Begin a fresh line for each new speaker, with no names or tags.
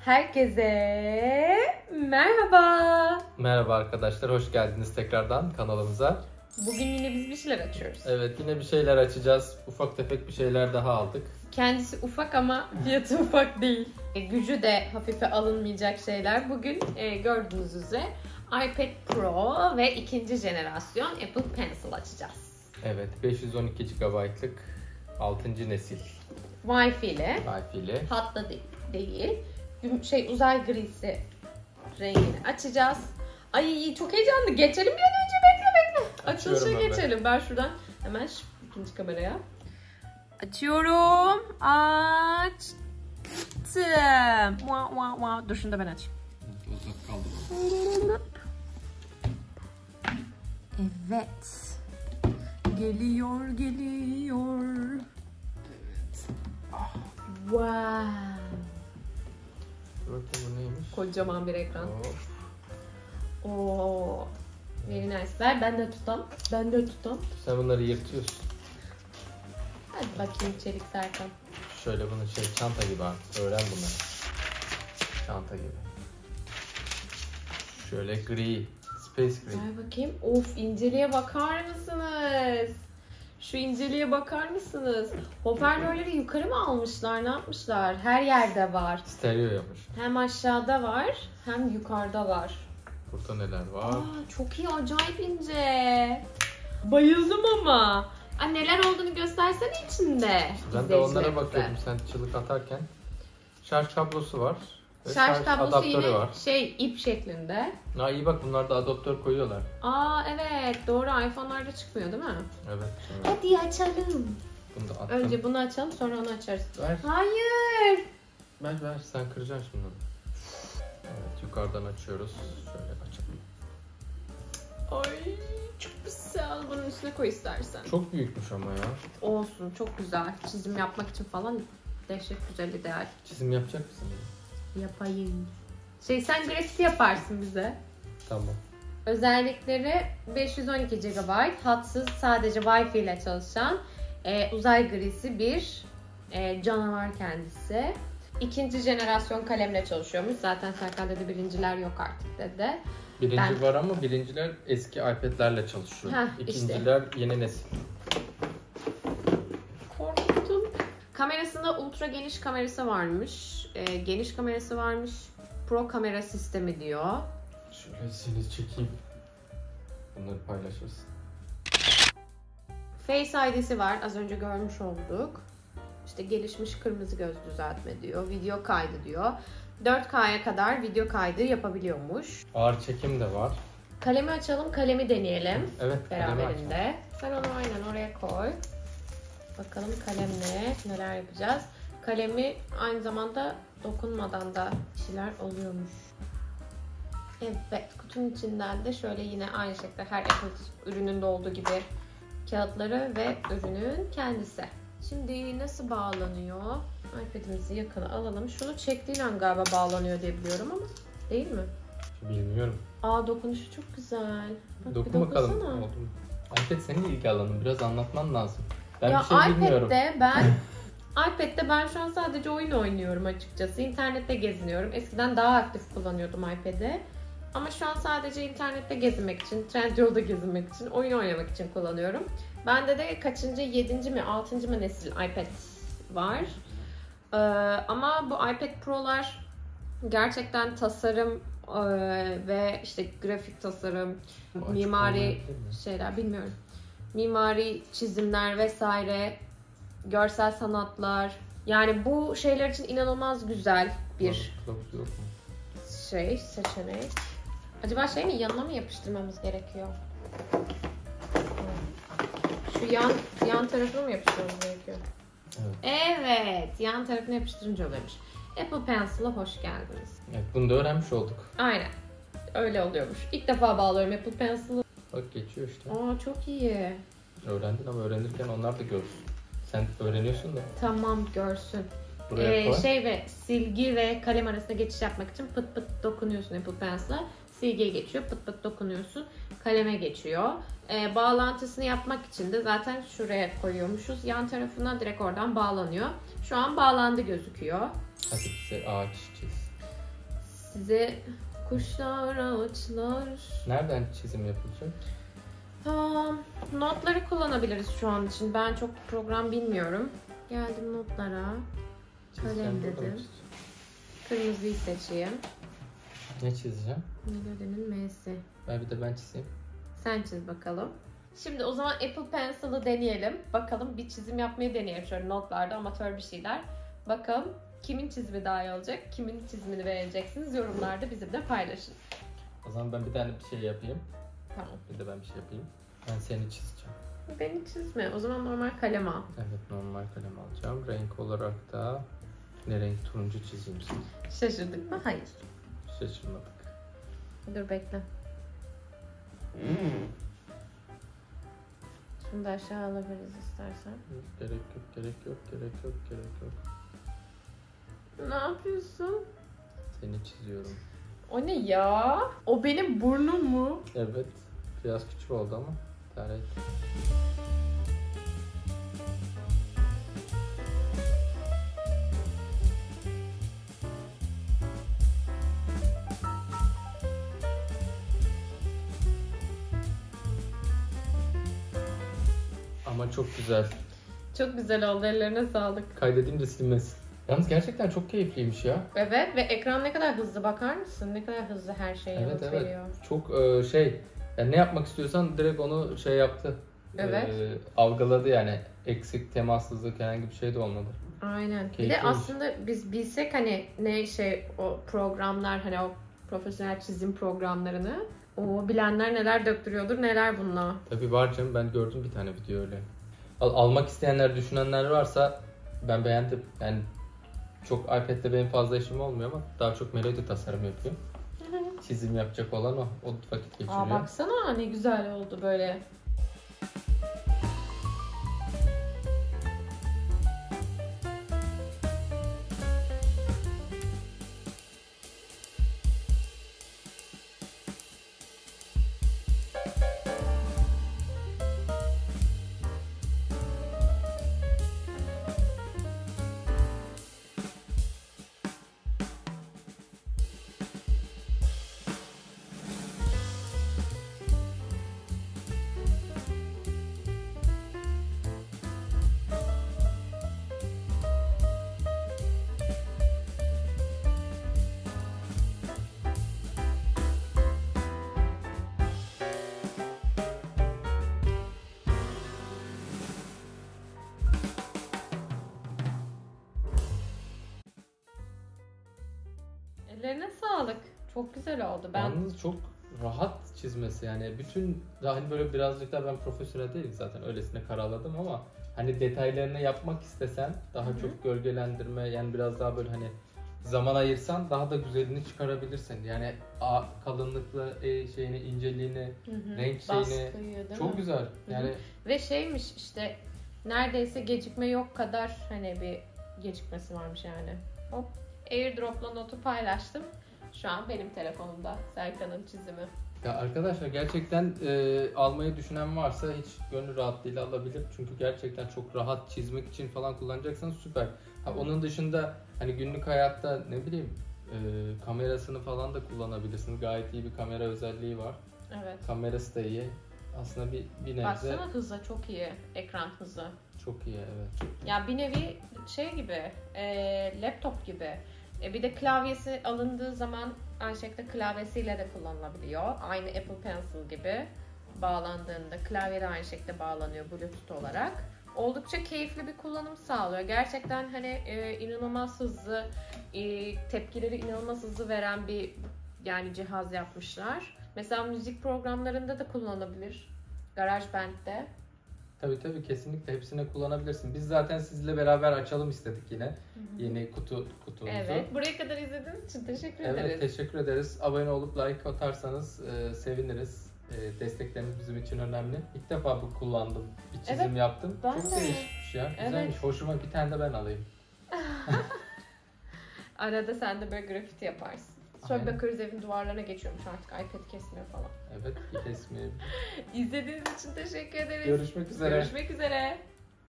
Herkese merhaba.
Merhaba arkadaşlar, hoş geldiniz tekrardan kanalımıza.
Bugün yine biz bir şeyler açıyoruz.
Evet, yine bir şeyler açacağız. Ufak tefek bir şeyler daha aldık.
Kendisi ufak ama fiyatı ufak değil. Gücü de hafife alınmayacak şeyler. Bugün gördüğünüz üzere iPad Pro ve ikinci jenerasyon Apple Pencil açacağız.
Evet, 512 GB'lık 6. nesil
Wi-Fi ile.
Wi-Fi ile.
Hatta değil. Uzay grisi rengini açacağız. Ay çok heyecanlı. Geçelim bir an önce. Bekle. Açılışa geçelim. Ben şuradan hemen ikinci kameraya. Açıyorum. Açtım. Dur şunu da ben açayım.
Uzak kaldı.
Evet. Geliyor. Wow.
Bakın bu neymiş?
Kocaman bir ekran. Oo. Very nice. Ver ben de tutam.
Sen bunları yırtıyorsun.
Hadi bakayım Çelik Serkan.
Şöyle bunu çanta gibi artık. Öğren bunları. Çanta gibi. Şöyle gri. Space gri.
Ver bakayım. Of inceliğe bakar mısınız? Şu inceliğe bakar mısınız? Hoparlörleri yukarı mı almışlar? Ne yapmışlar? Her yerde var.
Stereo yapmış.
Hem aşağıda var hem yukarıda var.
Burada neler var?
Çok iyi, acayip ince. Bayıldım ama. Neler olduğunu göstersene içinde.
Ben de onlara bakıyordum sen çığlık atarken. Şarj kablosu var.
Şarj kablosu yine
var.
ip şeklinde.
İyi bak, bunlarda adaptör koyuyorlar.
Evet doğru, iPhone'larda çıkmıyor değil mi?
Evet.
Hadi açalım.
Bunu da attım.
Önce bunu açalım, sonra onu açarız.
Ver.
Hayır.
Ver, sen kıracaksın şimdi. Evet, yukarıdan açıyoruz. Şöyle açalım.
Ay çok güzel. Bunun üstüne koy istersen.
Çok büyükmüş ama ya.
Olsun, çok güzel. Çizim yapmak için falan dehşet güzel, ideal.
Çizim yapacak mısın?
Yapayım. Sen grafik yaparsın bize.
Tamam.
Özellikleri 512 GB, hatsız sadece Wi-Fi ile çalışan uzay grisi bir canavar kendisi. İkinci jenerasyon kalemle çalışıyormuş. Zaten Serkan dedi birinciler yok artık dedi.
Birinci var ama birinciler eski iPad'lerle çalışıyor. İkinciler yeni nesil.
Korktum. Kamerasında ultra geniş kamerası varmış. Geniş kamerası varmış. Pro kamera sistemi diyor.
Şöyle seni çekeyim. Bunları paylaşırız.
Face ID'si var. Az önce görmüş olduk. İşte gelişmiş kırmızı göz düzeltme diyor. Video kaydı diyor. 4K'ya kadar video kaydı yapabiliyormuş.
Ağır çekim de var.
Kalemi açalım, kalemi deneyelim.
Evet,
beraberinde. Sen onu aynen oraya koy. Bakalım kalemle neler yapacağız. Kalemi aynı zamanda dokunmadan da şeyler oluyormuş. Evet, kutunun içinden de şöyle yine aynı şekilde her Apple ürününde olduğu gibi kağıtları ve ürünün kendisi. Şimdi nasıl bağlanıyor? iPad'imizi yakına alalım. Şunu çektiğin an galiba bağlanıyor diye biliyorum ama değil mi?
Bilmiyorum.
Dokunuşu çok güzel. Bak,
dokun bakalım. Oldu mu? iPad senin ilgi alanın. Biraz anlatman lazım. Ben bir şey bilmiyorum.
iPad'de ben şu an sadece oyun oynuyorum açıkçası. İnternette geziniyorum. Eskiden daha aktif kullanıyordum iPad'i. Ama şu an sadece internette gezinmek için, Trendyol'da gezinmek için, oyun oynamak için kullanıyorum. Bende de kaçıncı, 7. mi 6. mı nesil iPad var. Ama bu iPad Pro'lar gerçekten tasarım ve işte grafik tasarım, mimari şeyler bilmiyorum. Mimari çizimler vesaire, görsel sanatlar. Yani bu şeyler için inanılmaz güzel bir seçenek. Acaba yanına mı yapıştırmamız gerekiyor? Şu yan tarafına mı yapıştırmamız gerekiyor? Evet, yan tarafına yapıştırınca oluyormuş. Apple Pencil'a hoş geldiniz.
Evet, bunu da öğrenmiş olduk.
Aynen. Öyle oluyormuş. İlk defa bağlıyorum Apple Pencil'ı.
Bak geçiyor işte.
Çok iyi.
Öğrendin ama öğrenirken onlar da görsün. Sen öğreniyorsun da.
Tamam, görsün. Silgi ve kalem arasında geçiş yapmak için pıt pıt dokunuyorsun Apple Pencil'a. Silgiye geçiyor, pıt pıt dokunuyorsun. Kaleme geçiyor. Bağlantısını yapmak için de zaten şuraya koyuyormuşuz. Yan tarafına direkt oradan bağlanıyor. Şu an bağlandı gözüküyor.
Hadi bize ağaç çiz.
Size kuşlar, ağaçlar...
Nereden çizim yapılacak?
Notları kullanabiliriz şu an için. Ben çok program bilmiyorum. Geldim notlara. Kalem dedim. Kırmızıyı seçeyim.
Ne çizeceğim?
Melody'nin M'si.
Ben çizeyim.
Sen çiz bakalım. Şimdi o zaman Apple Pencil'ı deneyelim. Bakalım bir çizim yapmayı deneyelim. Şöyle notlarda amatör bir şeyler. Bakalım kimin çizimi daha iyi olacak? Kimin çizimini beğeneceksiniz? Yorumlarda bizimle paylaşın.
O zaman ben bir tane bir şey yapayım.
Tamam.
Bir de ben bir şey yapayım. Ben seni çizeceğim.
Beni çizme. O zaman normal kalem al.
Evet, normal kalem alacağım. Renk olarak da ne renk? Turuncu çizeyim sana.
Şaşırdık mı? Hayır.
Şaşırmadık.
Dur bekle. Şunu da aşağı alabiliriz istersen.
Gerek yok.
Ne yapıyorsun?
Seni çiziyorum.
O ne ya? O benim burnum mu?
Evet. Biraz küçük oldu ama idare et. Ama çok güzel.
Çok güzel oldu. Ellerine sağlık.
Kaydedeyim de silmesin. Yalnız gerçekten çok keyifliymiş ya.
Evet ve ekran ne kadar hızlı, bakar mısın? Ne kadar hızlı her şeyi yanıt veriyor.
Çok yani ne yapmak istiyorsan direkt onu yaptı.
Evet.
Algıladı yani. Eksik, temassızlık herhangi bir şey de olmadı.
Aynen. Bir
Keyifliymiş.
de aslında biz bilsek hani o programlar, hani o profesyonel çizim programlarını, o bilenler neler döktürüyordur, neler bunlar.
Tabii var canım, ben gördüm bir tane video öyle. Almak isteyenler, düşünenler varsa ben beğendim. Yani çok iPad'de benim fazla işim olmuyor ama daha çok melodi tasarım yapıyorum. Çizim yapacak olan o vakit geçiriyor.
Baksana ne güzel oldu böyle. Ellerine sağlık. Çok güzel oldu.
Yalnız çok rahat çizmesi yani. Bütün hani böyle birazcık daha, ben profesyonel değilim zaten, öylesine karaladım ama hani detaylarını yapmak istesen daha çok gölgelendirme, yani biraz daha böyle hani zaman ayırsan daha da güzelini çıkarabilirsin. Yani kalınlıkla şeyini, inceliğini, renk şeyini çok güzel. Yani
ve şeymiş işte, neredeyse gecikme yok kadar hani bir gecikmesi varmış yani. Hop. AirDrop'la notu paylaştım. Şu an benim telefonumda Serkan'ın çizimi.
Ya arkadaşlar gerçekten almayı düşünen varsa hiç gönül rahatlığıyla alabilir. Çünkü gerçekten çok rahat, çizmek için falan kullanacaksanız süper. Onun dışında hani günlük hayatta ne bileyim kamerasını falan da kullanabilirsiniz. Gayet iyi bir kamera özelliği var.
Evet.
Kamerası da iyi. Aslında bir nebze...
Baksana hızı çok iyi. Ekran hızı.
Çok iyi, evet.
Ya bir nevi şey gibi, laptop gibi. Bir de klavyesi alındığı zaman aynı şekilde klavyesiyle de kullanılabiliyor. Aynı Apple Pencil gibi bağlandığında klavye de aynı şekilde bağlanıyor Bluetooth olarak. Oldukça keyifli bir kullanım sağlıyor. Gerçekten hani inanılmaz hızlı, tepkileri inanılmaz hızlı veren bir cihaz yapmışlar. Mesela müzik programlarında da kullanılabilir. GarageBand'de.
Tabii kesinlikle hepsine kullanabilirsin. Biz zaten sizle beraber açalım istedik yine. Yeni kutumuzu.
Evet. Buraya kadar izlediğiniz için teşekkür ederiz.
Evet, teşekkür ederiz. Abone olup like atarsanız seviniriz. Destekleriniz bizim için önemli. İlk defa bu kullandım. Bir çizim yaptım.
Ben
çok
de.
değişikmiş ya. Güzelmiş. Hoşuma, bir tane de ben alayım.
Arada sen de böyle grafiti yaparsın. Sonra bakarız evin duvarlarına geçiyormuş artık, iPad kesmiyor falan.
Evet, kesmiyor.
İzlediğiniz için teşekkür ederiz.
Görüşmek üzere.
Görüşmek üzere.